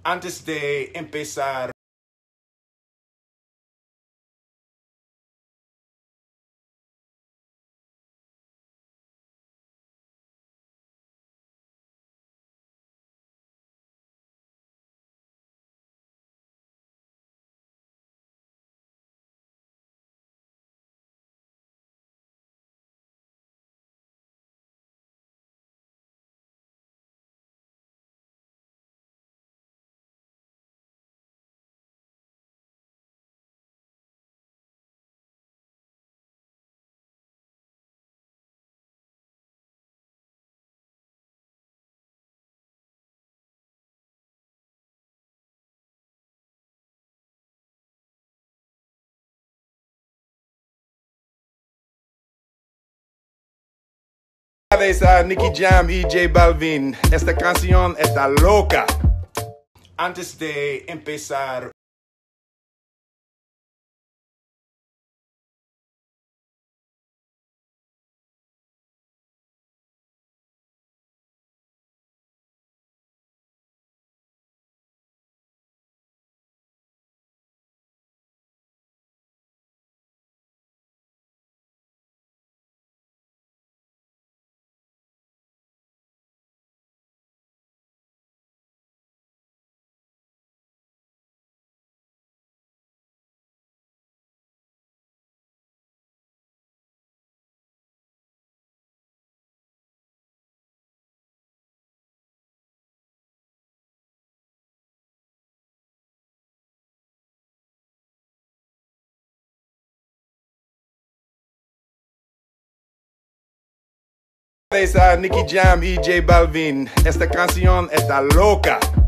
Antes de empezar, a Nicky Jam y J Balvin. Esta canción está loca. Antes de empezar, a Nicky Jam y J Balvin. Esta canción está loca.